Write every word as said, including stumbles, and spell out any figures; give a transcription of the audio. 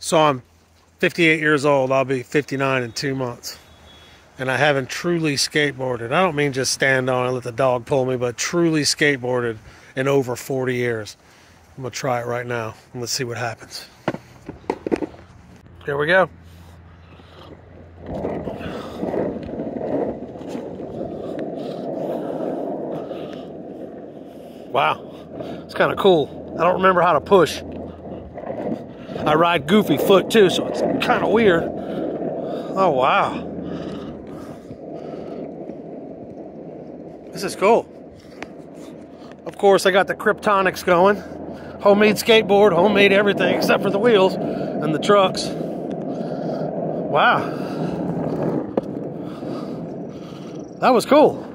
So I'm fifty-eight years old. I'll be fifty-nine in two months. And I haven't truly skateboarded. I don't mean just stand on and let the dog pull me, but truly skateboarded in over forty years. I'm gonna try it right now and let's see what happens. Here we go. Wow, it's kind of cool. I don't remember how to push. I ride goofy foot too, so it's kind of weird. Oh wow. This is cool. Of course, I got the Kryptonics going. Homemade skateboard, homemade everything except for the wheels and the trucks. Wow. That was cool.